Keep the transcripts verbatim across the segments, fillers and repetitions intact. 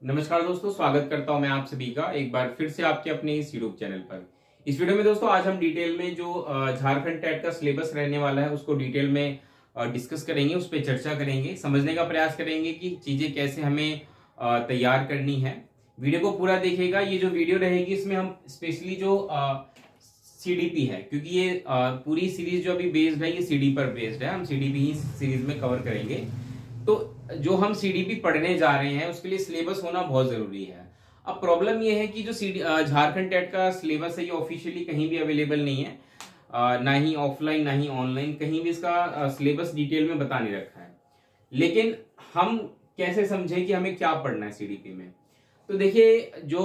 नमस्कार दोस्तों, स्वागत करता हूं मैं आप सभी का एक बार फिर से आपके अपने इस यूट्यूब चैनल पर। इस वीडियो में दोस्तों आज हम डिटेल में जो झारखंड टेट का सिलेबस रहने वाला है उसको डिटेल में डिस्कस करेंगे, उस पर चर्चा करेंगे, समझने का प्रयास करेंगे कि चीजें कैसे हमें तैयार करनी है। वीडियो को पूरा देखिएगा। ये जो वीडियो रहेगी इसमें हम स्पेशली जो सीडीपी है, क्योंकि ये पूरी सीरीज जो अभी बेस्ड है ये सीडी पर बेस्ड है, हम सीडीपी ही सीरीज में कवर करेंगे। तो जो हम सीडीपी पढ़ने जा रहे हैं उसके लिए सिलेबस होना बहुत जरूरी है। अब प्रॉब्लम ये है कि जो झारखंड टेट का सिलेबस है ये ऑफिशियली कहीं भी अवेलेबल नहीं है, ना ही ऑफलाइन ना ही ऑनलाइन, कहीं भी इसका सिलेबस डिटेल में बता नहीं रखा है। लेकिन हम कैसे समझें कि हमें क्या पढ़ना है सीडीपी में? तो देखिए, जो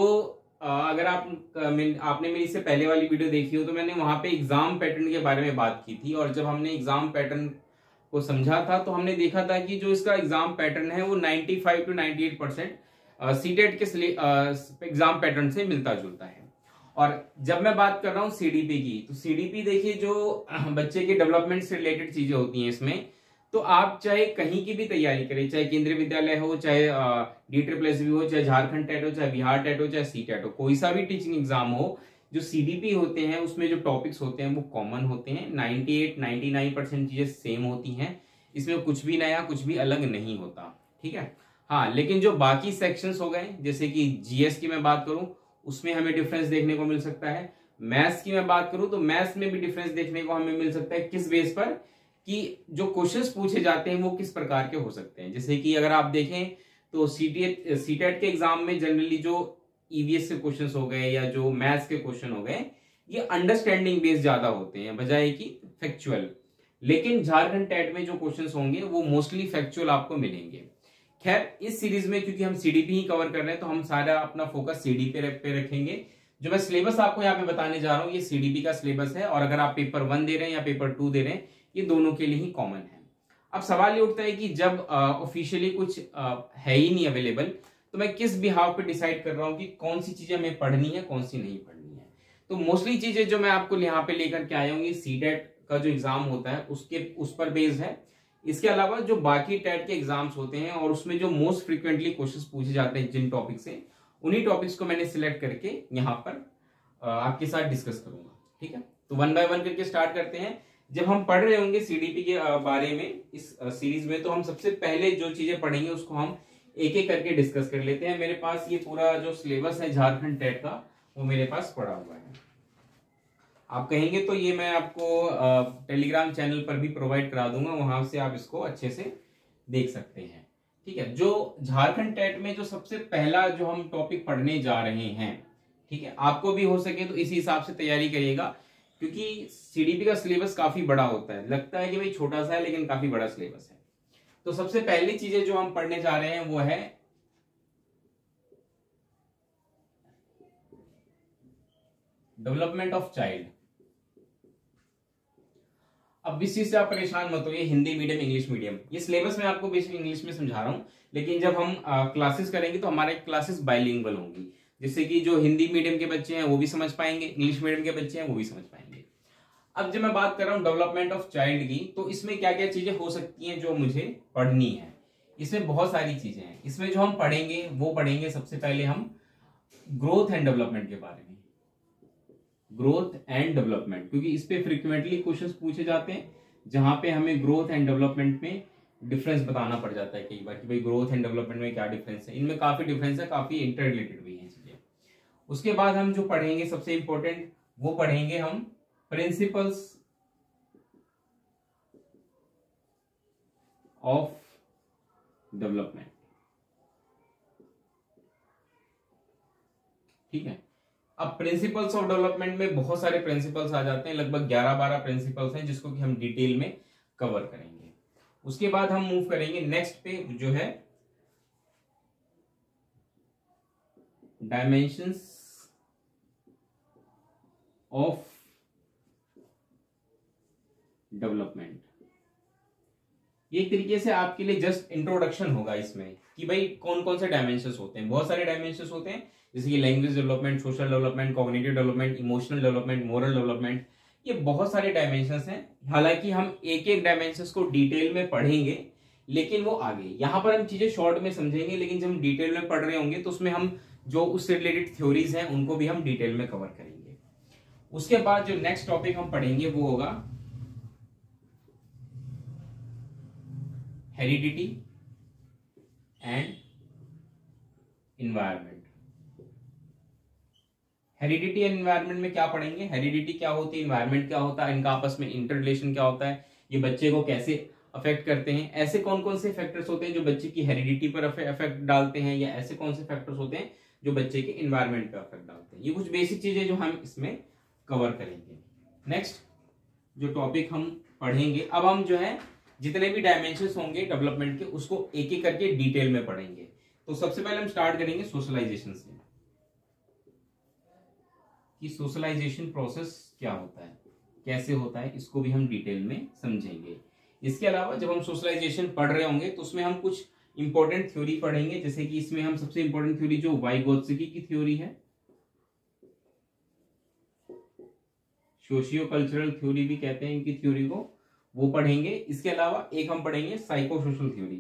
अगर आप आपने मेरी इससे पहले वाली वीडियो देखी हो तो मैंने वहां पे एग्जाम पैटर्न के बारे में बात की थी, और जब हमने एग्जाम पैटर्न को समझा था तो हमने देखा था कि जो इसका एग्जाम पैटर्न है वो पचानवे टू अट्ठानवे परसेंट सीटेट के एग्जाम पैटर्न से मिलता जुलता है। और जब मैं बात कर रहा हूं सीडीपी की, तो सीडीपी देखिए जो बच्चे के डेवलपमेंट से रिलेटेड चीजें होती हैं इसमें, तो आप चाहे कहीं की भी तैयारी करें, चाहे केंद्रीय विद्यालय हो, चाहे डी ट्रिपल एस बी हो, चाहे झारखंड टेट हो, चाहे बिहार टेट हो, चाहे सी टेट हो, कोई सा भी टीचिंग एग्जाम हो, जो सीडीपी होते हैं उसमें जो टॉपिक्स होते हैं वो कॉमन होते हैं। अट्ठानवे निन्यानवे परसेंट चीजें सेम होती हैं, इसमें कुछ भी नया कुछ भी अलग नहीं होता। ठीक है, हाँ, लेकिन जो बाकी सेक्शंस हो गए, जैसे कि जीएस की मैं बात करूं उसमें हमें डिफरेंस देखने को मिल सकता है। मैथ्स की मैं बात करूं तो मैथ्स में भी डिफरेंस देखने को हमें मिल सकता है। किस बेस पर? कि जो क्वेश्चंस पूछे जाते हैं वो किस प्रकार के हो सकते हैं। जैसे कि अगर आप देखें तो सीटेट सीटेट के एग्जाम में जनरली जो ईवीएस के क्वेश्चंस हो गए या जो मैथ्स के क्वेश्चन हो गए, ये अंडरस्टैंडिंग बेस्ड ज्यादा होते हैं बजाय कि फैक्चुअल। लेकिन झारखंड टेट में जो क्वेश्चंस होंगे वो मोस्टली फैक्चुअल आपको मिलेंगे। खैर, इस सीरीज में क्योंकि हम सीडीपी ही कवर कर रहे हैं तो हम सारा अपना फोकस सीडी पे पे रखेंगे। जो मैं सिलेबस आपको यहाँ पे बताने जा रहा हूँ ये सीडीपी का सिलेबस है, और अगर आप पेपर वन दे रहे हैं या पेपर टू दे रहे हैं, ये दोनों के लिए ही कॉमन है। अब सवाल ये उठता है कि जब ऑफिशियली कुछ आ, है ही नहीं अवेलेबल, तो मैं किस बिहाव पे डिसाइड कर रहा हूँ कि कौन सी चीजें हमें पढ़नी है, कौन सी नहीं पढ़नी है। तो मोस्टली चीजें जो मैं आपको यहाँ पे लेकर के आया हूँ ये सीटेट का जो एग्जाम होता है उसके उस पर बेस्ड है। इसके अलावा जो बाकी टेट के एग्जाम्स होते हैं और उसमें जो मोस्ट फ्रीक्वेंटली क्वेश्चंस पूछे जाते हैं जिन टॉपिक से, उन्हीं टॉपिक्स को मैंने सिलेक्ट करके यहाँ पर आपके साथ डिस्कस करूंगा। ठीक है, तो वन बाय वन करके स्टार्ट करते हैं। जब हम पढ़ रहे होंगे सीडीपी के बारे में इस सीरीज में, तो हम सबसे पहले जो चीजें पढ़ेंगे उसको हम एक एक करके डिस्कस कर लेते हैं। मेरे पास ये पूरा जो सिलेबस है झारखंड टेट का वो मेरे पास पड़ा हुआ है। आप कहेंगे तो ये मैं आपको टेलीग्राम चैनल पर भी प्रोवाइड करा दूंगा, वहां से आप इसको अच्छे से देख सकते हैं। ठीक है, जो झारखंड टेट में जो सबसे पहला जो हम टॉपिक पढ़ने जा रहे हैं, ठीक है, आपको भी हो सके तो इसी हिसाब से तैयारी करिएगा, क्योंकि सीडीपी का सिलेबस काफी बड़ा होता है। लगता है कि भाई छोटा सा है, लेकिन काफी बड़ा सिलेबस है। तो सबसे पहली चीजें जो हम पढ़ने जा रहे हैं वो है डेवलपमेंट ऑफ चाइल्ड। अब इस चीज से आप परेशान मत होइए, हिंदी मीडियम इंग्लिश मीडियम, ये सिलेबस मैं आपको बेसिक इंग्लिश में समझा रहा हूं, लेकिन जब हम क्लासेस करेंगे तो हमारे क्लासेस बाइलिंगुअल होंगी, जिससे कि जो हिंदी मीडियम के बच्चे हैं वो भी समझ पाएंगे, इंग्लिश मीडियम के बच्चे हैं वो भी समझ पाएंगे। अब जब मैं बात कर रहा हूं डेवलपमेंट ऑफ चाइल्ड की, तो इसमें क्या क्या चीजें हो सकती हैं जो मुझे पढ़नी है। इसमें बहुत सारी चीजें हैं। इसमें जो हम पढ़ेंगे वो पढ़ेंगे सबसे पहले हम ग्रोथ एंड डेवलपमेंट के बारे में, ग्रोथ एंड डेवलपमेंट, क्योंकि इस पे फ्रीक्वेंटली क्वेश्चंस पूछे जाते हैं, जहां पे हमें ग्रोथ एंड डेवलपमेंट में डिफरेंस बताना पड़ जाता है कई बार कि भाई ग्रोथ एंड डेवलपमेंट में क्या डिफरेंस है। इनमें काफी डिफरेंस है, काफी इंटर रिलेटेड भी है चीजें। उसके बाद हम जो पढ़ेंगे सबसे इंपॉर्टेंट वो पढ़ेंगे हम प्रिंसिपल्स ऑफ डेवलपमेंट। ठीक है, अब प्रिंसिपल्स ऑफ डेवलपमेंट में बहुत सारे प्रिंसिपल्स आ जाते हैं, लगभग ग्यारह बारह प्रिंसिपल्स हैं जिसको कि हम डिटेल में कवर करेंगे। उसके बाद हम मूव करेंगे नेक्स्ट पे जो है डायमेंशंस ऑफ डेवलपमेंट। ये एक तरीके से आपके लिए जस्ट इंट्रोडक्शन होगा इसमें कि भाई कौन कौन से डायमेंशंस होते हैं। बहुत सारे डायमेंशंस होते हैं, जैसे कि language development, social development, cognitive development, emotional development, moral development, ये बहुत सारे डायमेंशंस हैं। हालांकि हम एक एक डायमेंशंस को डिटेल में पढ़ेंगे, लेकिन वो आगे, यहाँ पर हम चीजें शॉर्ट में समझेंगे, लेकिन जब हम डिटेल में पढ़ रहे होंगे तो उसमें हम जो उससे रिलेटेड थ्योरीज हैं उनको भी हम डिटेल में कवर करेंगे। उसके बाद जो नेक्स्ट टॉपिक हम पढ़ेंगे वो होगा heredity and environment. Heredity and environment में क्या पढ़ेंगे, हेरिडिटी क्या होती है, इन्वायरमेंट क्या होता है, इनका आपस में इंटर रिलेशन क्या होता है, ये बच्चे को कैसे अफेक्ट करते हैं, ऐसे कौन कौन से फैक्टर्स होते हैं जो बच्चे की हेरिडिटी पर अफेक्ट डालते हैं, या ऐसे कौन से फैक्टर्स होते हैं जो बच्चे के इन्वायरमेंट पर अफेक्ट डालते हैं। ये कुछ बेसिक चीजें जो हम इसमें कवर करेंगे। नेक्स्ट जो टॉपिक हम पढ़ेंगे, अब हम जो है जितने भी डायमेंशंस होंगे डेवलपमेंट के उसको एक एक करके डिटेल में पढ़ेंगे। तो सबसे पहले हम स्टार्ट करेंगे सोशलाइजेशन से, कि सोशलाइजेशन प्रोसेस क्या होता है, कैसे होता है, इसको भी हम डिटेल में समझेंगे। इसके अलावा जब हम सोशलाइजेशन पढ़ रहे होंगे तो उसमें हम कुछ इंपॉर्टेंट थ्योरी पढ़ेंगे, जैसे कि इसमें हम सबसे इंपॉर्टेंट थ्योरी जो वाइगोत्स्की की थ्योरी है, सोशियो कल्चरल थ्योरी भी कहते हैं इनकी थ्योरी को, वो पढ़ेंगे। इसके अलावा एक हम पढ़ेंगे psycho social theory,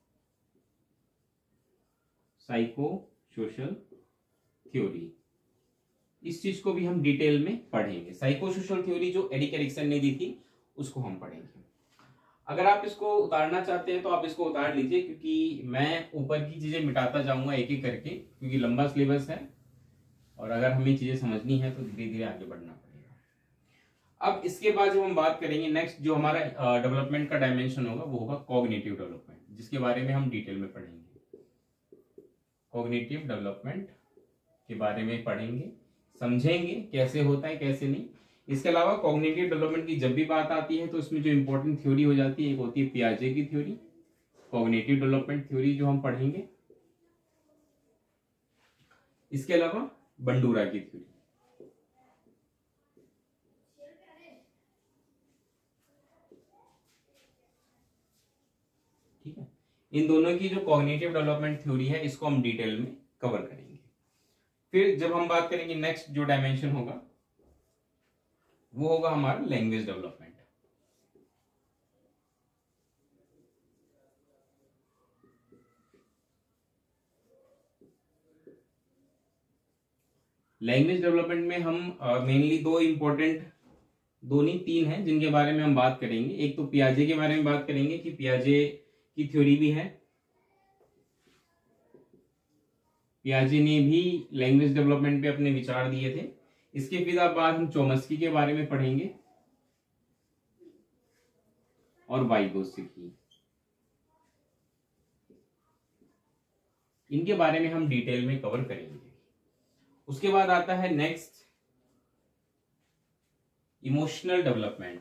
psycho social theory, इस चीज को भी हम डिटेल में पढ़ेंगे। साइको सोशल थ्योरी जो एरिक एरिक्सन ने दी थी उसको हम पढ़ेंगे। अगर आप इसको उतारना चाहते हैं तो आप इसको उतार लीजिए, क्योंकि मैं ऊपर की चीजें मिटाता जाऊंगा एक एक करके, क्योंकि लंबा सिलेबस है और अगर हमें चीजें समझनी है तो धीरे धीरे आगे बढ़ना पड़ेगा। अब इसके बाद जब हम बात करेंगे नेक्स्ट जो हमारा डेवलपमेंट का डायमेंशन होगा वो होगा कॉग्निटिव डेवलपमेंट, जिसके बारे में हम डिटेल में पढ़ेंगे। कॉग्निटिव डेवलपमेंट के बारे में पढ़ेंगे, समझेंगे कैसे होता है कैसे नहीं। इसके अलावा कॉग्निटिव डेवलपमेंट की जब भी बात आती है तो इसमें जो इंपॉर्टेंट थ्योरी हो जाती है, एक होती है पियाजे की थ्योरी, कॉग्निटिव डेवलपमेंट थ्योरी जो हम पढ़ेंगे। इसके अलावा बंडूरा की थ्योरी, ठीक है। इन दोनों की जो कॉग्निटिव डेवलपमेंट थ्योरी है इसको हम डिटेल में कवर करेंगे। फिर जब हम बात करेंगे नेक्स्ट जो डायमेंशन होगा वो होगा हमारा लैंग्वेज डेवलपमेंट। लैंग्वेज डेवलपमेंट में हम मेनली uh, दो इंपॉर्टेंट, दो नहीं तीन हैं जिनके बारे में हम बात करेंगे। एक तो पियाजे के बारे में बात करेंगे कि पियाजे की थ्योरी भी है, पियाजे ने भी लैंग्वेज डेवलपमेंट पे अपने विचार दिए थे। इसके फिर बाद हम चोमस्की के बारे में पढ़ेंगे और वाइगोत्स्की, इनके बारे में हम डिटेल में कवर करेंगे। उसके बाद आता है next emotional development.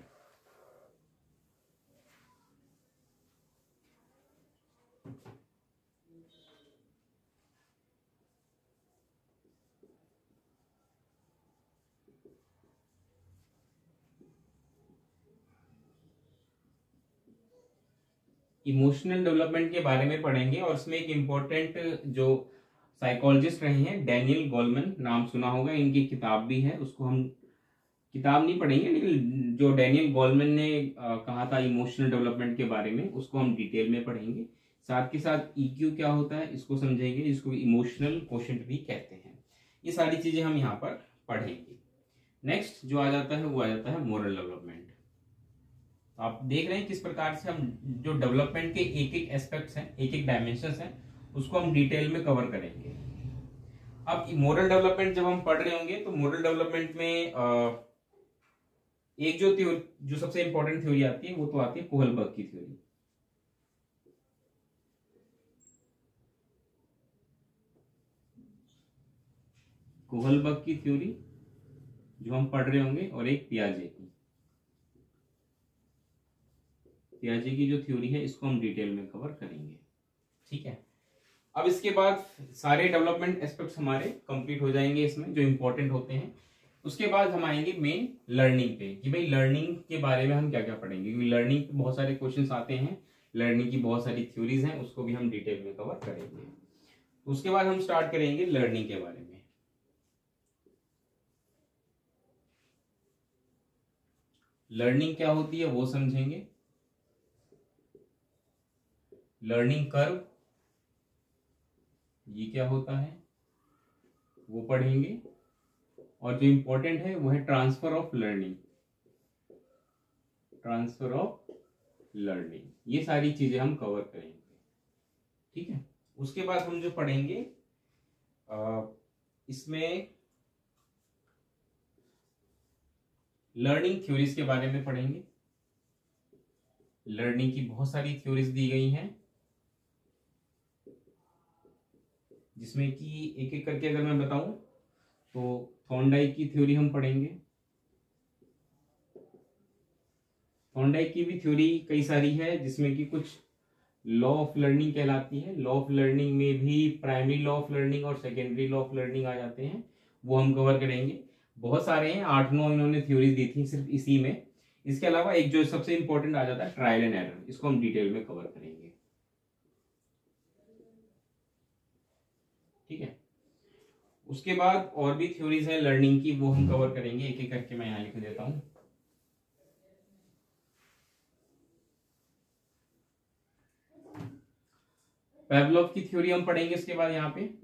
Emotional development के बारे में पढ़ेंगे और इसमें एक इम्पोर्टेंट जो साइकोलॉजिस्ट रहे हैं डैनियल गोलमैन, नाम सुना होगा, इनकी किताब भी है, उसको हम किताब नहीं पढ़ेंगे लेकिन जो डैनियल गोलमैन ने आ, कहा था इमोशनल डेवलपमेंट के बारे में उसको हम डिटेल में पढ़ेंगे। साथ के साथ ईक्यू क्या होता है इसको समझेंगे, इसको इमोशनल कोशेंट भी कहते हैं। ये सारी चीजें हम यहाँ पर पढ़ेंगे। नेक्स्ट जो आ जाता है वो आ जाता है मोरल डेवलपमेंट। आप देख रहे हैं किस प्रकार से हम जो डेवलपमेंट के एक एक एस्पेक्ट्स हैं, एक एक डायमेंशंस हैं, उसको हम डिटेल में कवर करेंगे। अब मोरल डेवलपमेंट जब हम पढ़ रहे होंगे तो मोरल डेवलपमेंट में आ, एक जो जो सबसे इंपॉर्टेंट थ्योरी आती है वो तो आती है कोहलबर्ग की थ्योरी। कोहलबर्ग की थ्योरी जो हम पढ़ रहे होंगे और एक पियाजे की, पियाजे की जो थ्योरी है इसको हम डिटेल में कवर करेंगे, ठीक है। अब इसके बाद सारे डेवलपमेंट एस्पेक्ट्स हमारे कंप्लीट हो जाएंगे इसमें जो इंपॉर्टेंट होते हैं। उसके बाद हम आएंगे मेन लर्निंग पे, कि भाई लर्निंग के बारे में हम क्या क्या पढ़ेंगे, क्योंकि लर्निंग पे बहुत सारे क्वेश्चंस आते हैं, लर्निंग की बहुत सारी थ्योरीज हैं, उसको भी हम डिटेल में कवर करेंगे। उसके बाद हम स्टार्ट करेंगे लर्निंग के बारे में। लर्निंग क्या होती है वो समझेंगे। लर्निंग कर्व ये क्या होता है वो पढ़ेंगे, और जो इंपॉर्टेंट है वो है transfer of learning, transfer of learning, ये सारी चीजें हम कवर करेंगे। ठीक है, उसके बाद हम जो पढ़ेंगे आ, इसमें लर्निंग थ्योरीज के बारे में पढ़ेंगे। लर्निंग की बहुत सारी थ्योरीज दी गई हैं, जिसमें कि एक एक करके अगर मैं बताऊं तो थॉर्नडाइक की थ्योरी हम पढ़ेंगे। थॉर्नडाइक की भी थ्योरी कई सारी है, जिसमें कि कुछ लॉ ऑफ लर्निंग कहलाती है। लॉ ऑफ लर्निंग में भी प्राइमरी लॉ ऑफ लर्निंग और सेकेंडरी लॉ ऑफ लर्निंग आ जाते हैं, वो हम कवर करेंगे। बहुत सारे हैं, आठ नौ इन्होंने थ्योरीज दी थी सिर्फ इसी में। इसके अलावा एक जो सबसे इंपॉर्टेंट आ जाता है ट्रायल एंड एरर, इसको हम डिटेल में कवर करेंगे। ठीक है, उसके बाद और भी थ्योरीज है लर्निंग की, वो हम कवर करेंगे। एक एक करके मैं यहां लिख देता हूं। पैवलोव की थ्योरी हम पढ़ेंगे। इसके बाद यहाँ पे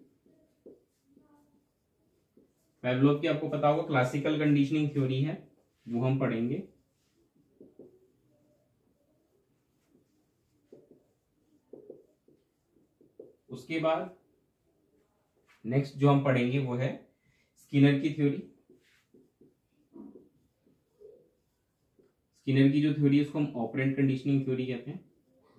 पैवलोव की आपको पता होगा क्लासिकल कंडीशनिंग थ्योरी है, वो हम पढ़ेंगे। उसके बाद नेक्स्ट जो हम पढ़ेंगे वो है स्किनर की थ्योरी। स्किनर की जो थ्योरी है उसको हम ऑपरेंट कंडीशनिंग थ्योरी कहते हैं।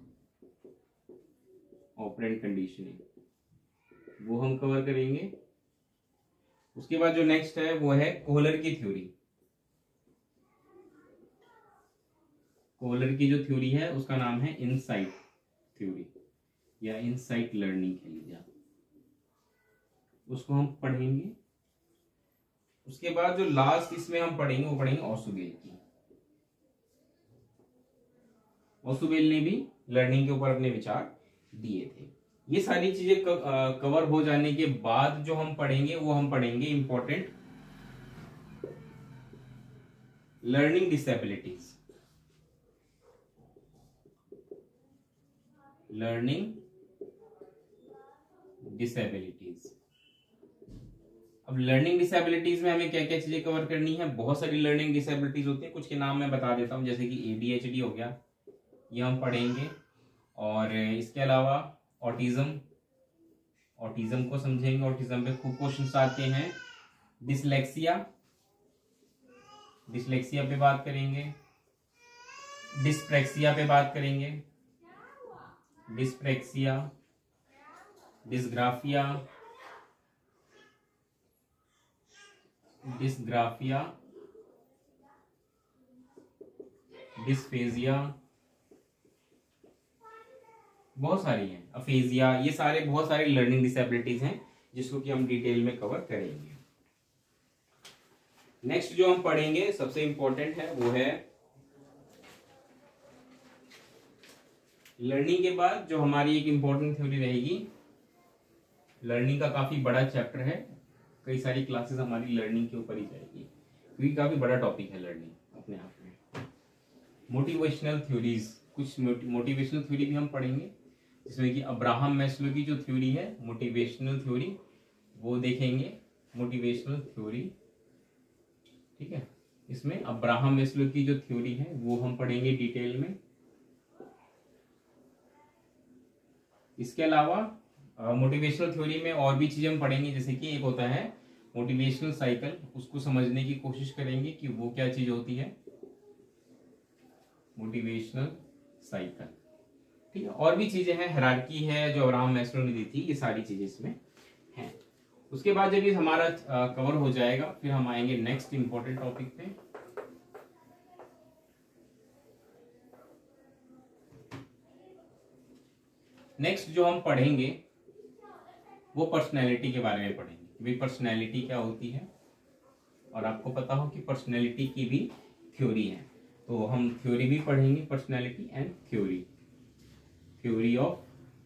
ऑपरेंट कंडीशनिंग वो हम कवर करेंगे। उसके बाद जो नेक्स्ट है वो है कोहलर की थ्योरी। कोहलर की जो थ्योरी है उसका नाम है इनसाइट थ्योरी या इनसाइट लर्निंग कह लीजिए आप, उसको हम पढ़ेंगे। उसके बाद जो लास्ट इसमें हम पढ़ेंगे वो पढ़ेंगे ऑसुबेल की। ऑसुबेल ने भी लर्निंग के ऊपर अपने विचार दिए थे। ये सारी चीजें कवर हो जाने के बाद जो हम पढ़ेंगे वो हम पढ़ेंगे important learning disabilities. Learning disabilities अब लर्निंग डिसेबिलिटीज में हमें क्या क्या चीजें कवर करनी है। बहुत सारी लर्निंग डिसेबिलिटीज होती है, कुछ के नाम मैं बता देता हूं, जैसे कि एडीएचडी हो गया, ये हम पढ़ेंगे। और इसके अलावा ऑटिज्म, ऑटिज्म को समझेंगे। ऑटिज्म पे खूब क्वेश्चंस आते हैं। डिसलेक्सिया, डिसलेक्सिया पे बात करेंगे। डिस्प्रेक्सिया पे बात करेंगे। डिस्प्रेक्सिया, डिसग्राफिया, डिसग्राफिया, डिस्फेजिया, बहुत सारी हैं, अफेजिया, ये सारे बहुत सारे लर्निंग डिसेबिलिटीज हैं जिसको कि हम डिटेल में कवर करेंगे। नेक्स्ट जो हम पढ़ेंगे सबसे इंपॉर्टेंट है वो है लर्निंग के बाद जो हमारी एक इंपॉर्टेंट थ्योरी रहेगी। लर्निंग का काफी बड़ा चैप्टर है, कई सारी क्लासेस हमारी लर्निंग के ऊपर ही जाएगी, क्योंकि काफी बड़ा टॉपिक है लर्निंग अपने आप में। मोटिवेशनल थ्योरीज, कुछ मोटिवेशनल थ्योरी भी हम पढ़ेंगे, जिसमें कि अब्राहम मैस्लो की जो थ्योरी है मोटिवेशनल थ्योरी, वो देखेंगे। मोटिवेशनल थ्योरी, ठीक है, इसमें अब्राहम मैस्लो की जो थ्योरी है वो हम पढ़ेंगे डिटेल में। इसके अलावा मोटिवेशनल थ्योरी में और भी चीजें हम पढ़ेंगे, जैसे कि एक होता है मोटिवेशनल साइकिल, उसको समझने की कोशिश करेंगे कि वो क्या चीज होती है, मोटिवेशनल साइकिल। ठीक है, और भी चीजें हैं, हायरार्की है जो अब्राहम मैस्लो ने दी थी, ये सारी चीजें इसमें हैं। उसके बाद जब ये हमारा कवर हो जाएगा फिर हम आएंगे नेक्स्ट इंपॉर्टेंट टॉपिक पे। नेक्स्ट जो हम पढ़ेंगे वो पर्सनैलिटी के बारे में पढ़ेंगे। भाई पर्सनैलिटी क्या होती है, और आपको पता हो कि पर्सनैलिटी की भी थ्योरी है, तो हम थ्योरी भी पढ़ेंगे, personality and theory, theory of,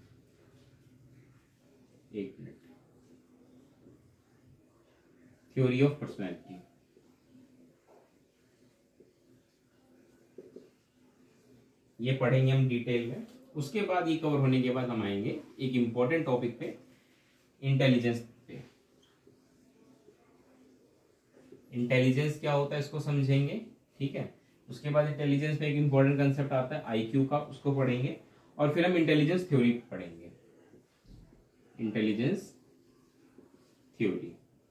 एक मिनट, थ्योरी ऑफ पर्सनैलिटी। ये पढ़ेंगे हम डिटेल में। उसके बाद ये कवर होने के बाद हम आएंगे एक इंपॉर्टेंट टॉपिक पे, इंटेलिजेंस पे। इंटेलिजेंस क्या होता है इसको समझेंगे, ठीक है। उसके बाद इंटेलिजेंस में एक इंपॉर्टेंट कंसेप्ट आता है आईक्यू का, उसको पढ़ेंगे और फिर हम इंटेलिजेंस थ्योरी पढ़ेंगे। इंटेलिजेंस थ्योरी,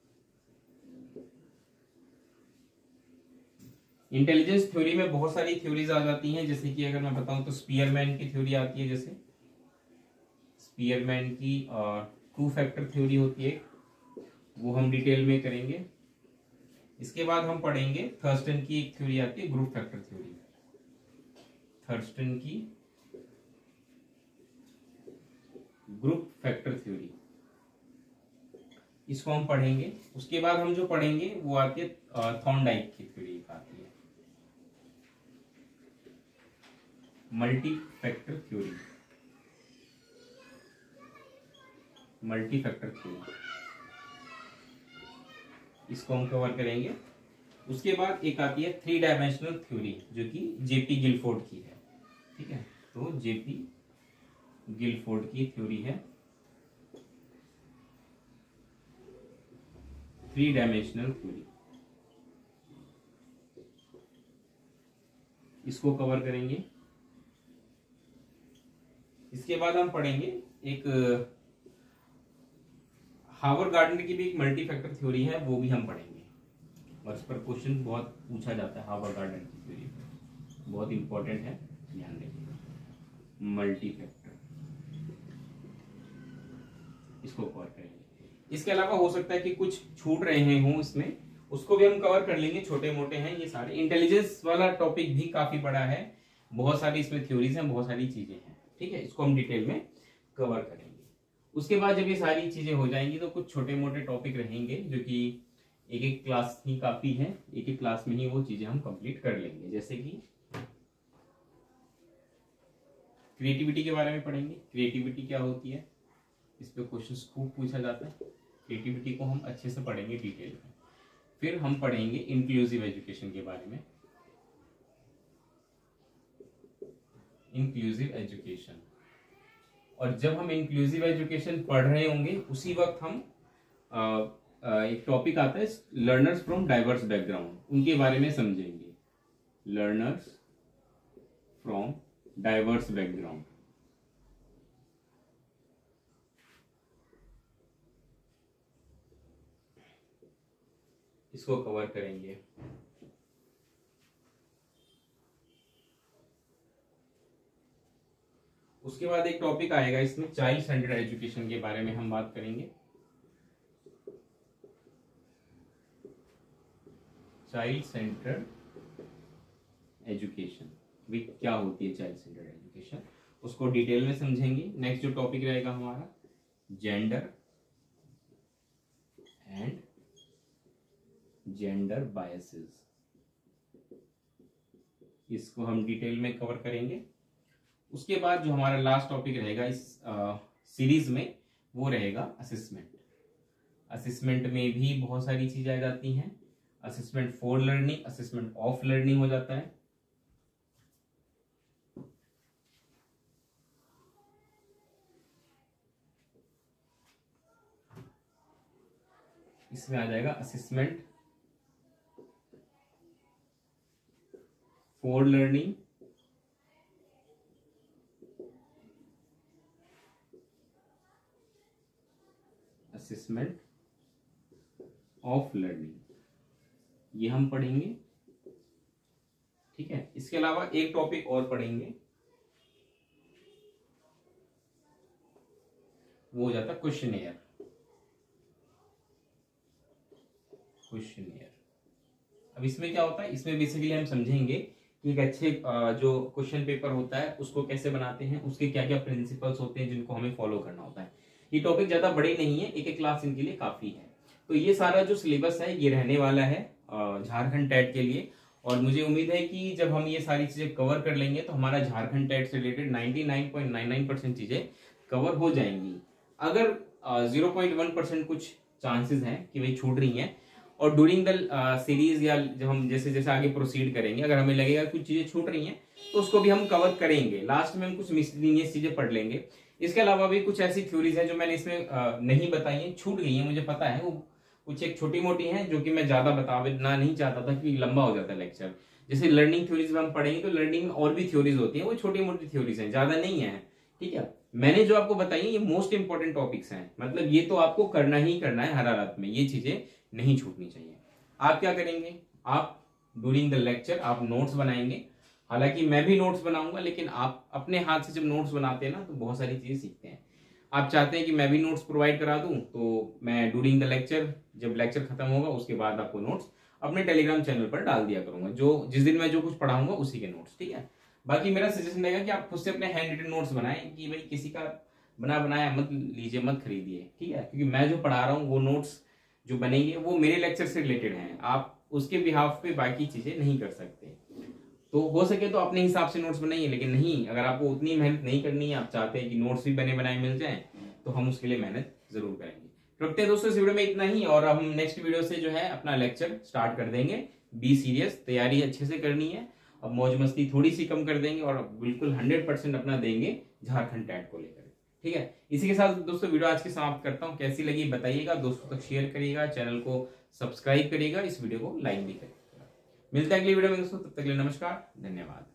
इंटेलिजेंस थ्योरी में बहुत सारी थ्योरीज आ जाती हैं, जैसे कि अगर मैं बताऊं तो स्पीयरमैन की थ्योरी आती है, जैसे स्पीयरमैन की टू फैक्टर थ्योरी होती है, वो हम डिटेल में करेंगे। इसके बाद हम पढ़ेंगे थर्स्टन की एक थ्योरी आती है, ग्रुप फैक्टर थ्योरी। थर्स्टन की ग्रुप फैक्टर थ्योरी, इसको हम पढ़ेंगे। उसके बाद हम जो पढ़ेंगे वो आती है थॉर्नडाइक की थ्योरी आती है, multi factor theory. Multi factor theory, इसको हम कवर करेंगे। उसके बाद एक आती है थ्री डायमेंशनल थ्योरी, जो कि जेपी गिलफोर्ड की है, ठीक है। तो जेपी गिलफोर्ड की थ्योरी है थ्री डायमेंशनल थ्योरी, इसको कवर करेंगे। इसके बाद हम पढ़ेंगे एक हावर्ड गार्डनर की भी एक मल्टी फैक्टर थ्योरी है, वो भी हम पढ़ेंगे। और इस पर क्वेश्चन बहुत पूछा जाता है, हावर्ड गार्डनर की थ्योरी बहुत इंपॉर्टेंट है, ध्यान रखिए। मल्टी फैक्टर, इसको कवर करेंगे। इसके अलावा हो सकता है कि कुछ छूट रहे हों इसमें, उसको भी हम कवर कर लेंगे, छोटे मोटे हैं ये सारे। इंटेलिजेंस वाला टॉपिक भी काफी बड़ा है, बहुत सारी इसमें थ्योरीज हैं, बहुत सारी चीजें हैं, ठीक है। इसको हम डिटेल में कवर करेंगे। उसके बाद जब ये सारी चीजें हो जाएंगी तो कुछ छोटे मोटे टॉपिक रहेंगे, जो कि एक एक क्लास ही काफी है, एक एक क्लास में ही वो चीजें हम कंप्लीट कर लेंगे। जैसे कि क्रिएटिविटी के बारे में पढ़ेंगे, क्रिएटिविटी क्या होती है, इस पे क्वेश्चंस खूब पूछा जाता है। क्रिएटिविटी को हम अच्छे से पढ़ेंगे डिटेल में। फिर हम पढ़ेंगे इंक्लूसिव एजुकेशन के बारे में, इंक्लूसिव एजुकेशन। और जब हम इंक्लूसिव एजुकेशन पढ़ रहे होंगे उसी वक्त हम आ, आ, एक टॉपिक आता है लर्नर्स फ्रॉम डाइवर्स बैकग्राउंड, उनके बारे में समझेंगे। लर्नर्स फ्रॉम डाइवर्स बैकग्राउंड, इसको कवर करेंगे। उसके बाद एक टॉपिक आएगा इसमें चाइल्ड सेंटर्ड एजुकेशन के बारे में हम बात करेंगे। चाइल्ड सेंटर्ड एजुकेशन भी क्या होती है, चाइल्ड सेंटर्ड एजुकेशन, उसको डिटेल में समझेंगे। नेक्स्ट जो टॉपिक रहेगा हमारा जेंडर एंड जेंडर बायसेस, इसको हम डिटेल में कवर करेंगे। उसके बाद जो हमारा लास्ट टॉपिक रहेगा इस आ, सीरीज में, वो रहेगा असेसमेंट। असेसमेंट में भी बहुत सारी चीजें आ जाती हैं। Assessment for learning, assessment of learning हो जाता है। इसमें आ जाएगा assessment for learning, assessment of learning, ये हम पढ़ेंगे, ठीक है। इसके अलावा एक टॉपिक और पढ़ेंगे, वो हो जाता है क्वेश्चनेयर। क्वेश्चनेयर, अब इसमें क्या होता है, इसमें बेसिकली हम समझेंगे कि एक अच्छे जो क्वेश्चन पेपर होता है उसको कैसे बनाते हैं, उसके क्या क्या प्रिंसिपल्स होते हैं जिनको हमें फॉलो करना होता है। ये टॉपिक ज्यादा बड़े नहीं है, एक एक क्लास इनके लिए काफी है। तो ये सारा जो सिलेबस है ये रहने वाला है झारखंड टेट के लिए। और मुझे उम्मीद है कि जब हम ये सारी चीजें कवर कर लेंगे तो हमारा झारखंड टेट से related ninety nine point nine nine percent चीजें कवर हो जाएंगी। अगर जीरो पॉइंट वन परसेंट कुछ चांसेस हैं कि भाई छूट रही हैं, और ड्यूरिंग द सीरीज या जब हम जैसे जैसे आगे प्रोसीड करेंगे, अगर हमें लगेगा कुछ चीजें छूट रही हैं तो उसको भी हम कवर करेंगे। लास्ट में हम कुछ मिसलिनियस चीजें पढ़ लेंगे। इसके अलावा भी कुछ ऐसी थ्योरीज है जो मैंने इसमें आ, नहीं बताई है, छूट गई है, मुझे पता है। वो कुछ एक छोटी मोटी है जो कि मैं ज्यादा बताना नहीं चाहता था कि लंबा हो जाता है लेक्चर। जैसे लर्निंग थ्योरीज में हम पढ़ेंगे तो लर्निंग में और भी थ्योरीज होती है, वो छोटी मोटी थ्योरीज हैं, ज्यादा नहीं है, ठीक है। मैंने जो आपको बताई ये मोस्ट इंपॉर्टेंट टॉपिक्स हैं, मतलब ये तो आपको करना ही करना है हर हालत में, ये चीजें नहीं छूटनी चाहिए। आप क्या करेंगे, आप ड्यूरिंग द लेक्चर आप नोट्स बनाएंगे। हालांकि मैं भी नोट्स बनाऊंगा, लेकिन आप अपने हाथ से जब नोट्स बनाते हैं ना तो बहुत सारी चीजें सीखते हैं। आप चाहते हैं कि मैं भी नोट्स प्रोवाइड करा दूं, तो मैं ड्यूरिंग द लेक्चर जब लेक्चर खत्म होगा उसके बाद आपको नोट्स अपने टेलीग्राम चैनल पर डाल दिया करूंगा, जो जिस दिन मैं जो कुछ पढ़ाऊंगा उसी के नोट्स, ठीक है। बाकी मेरा सजेशन रहेगा कि आप खुद से अपने हैंड रिटन नोट्स बनाएं, कि भाई किसी का बना बनाया मत लीजिए, मत खरीदिए, ठीक है। क्योंकि मैं जो पढ़ा रहा हूँ वो नोट्स जो बनेंगे वो मेरे लेक्चर से रिलेटेड हैं, आप उसके बिहाफ पे बाकी चीजें नहीं कर सकते। तो हो सके तो अपने हिसाब से नोट्स बनाइए, लेकिन नहीं, अगर आपको उतनी मेहनत नहीं करनी है, आप चाहते हैं कि नोट्स भी बने बनाए मिल जाएं, तो हम उसके लिए मेहनत जरूर करेंगे। रखते हैं दोस्तों इस वीडियो में इतना ही, और हम नेक्स्ट वीडियो से जो है अपना लेक्चर स्टार्ट कर देंगे। बी सीरियस, तैयारी अच्छे से करनी है, अब मौज मस्ती थोड़ी सी कम कर देंगे और बिल्कुल हंड्रेड परसेंट अपना देंगे झारखंड टैट को लेकर, ठीक है। इसी के साथ दोस्तों वीडियो आज की समाप्त करता हूँ। कैसी लगी बताइएगा, दोस्तों तक शेयर करिएगा, चैनल को सब्सक्राइब करिएगा, इस वीडियो को लाइक भी करिएगा। मिलते हैं अगली वीडियो में दोस्तों, तब तक के लिए नमस्कार, धन्यवाद।